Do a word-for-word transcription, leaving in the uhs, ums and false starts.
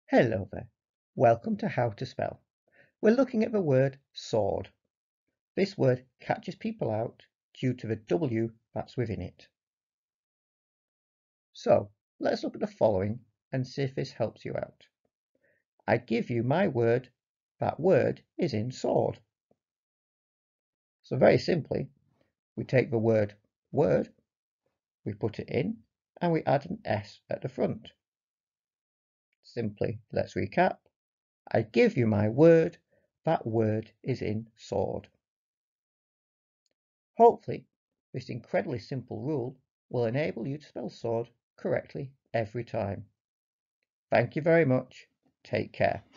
Hello there. Welcome to How to Spell. We're looking at the word sword. This word catches people out due to the W that's within it. So let's look at the following and see if this helps you out. I give you my word. That word is in sword. So very simply, we take the word word, we put it in, and we add an S at the front. Simply, let's recap. I give you my word. That word is in sword. Hopefully, this incredibly simple rule will enable you to spell sword correctly every time. Thank you very much. Take care.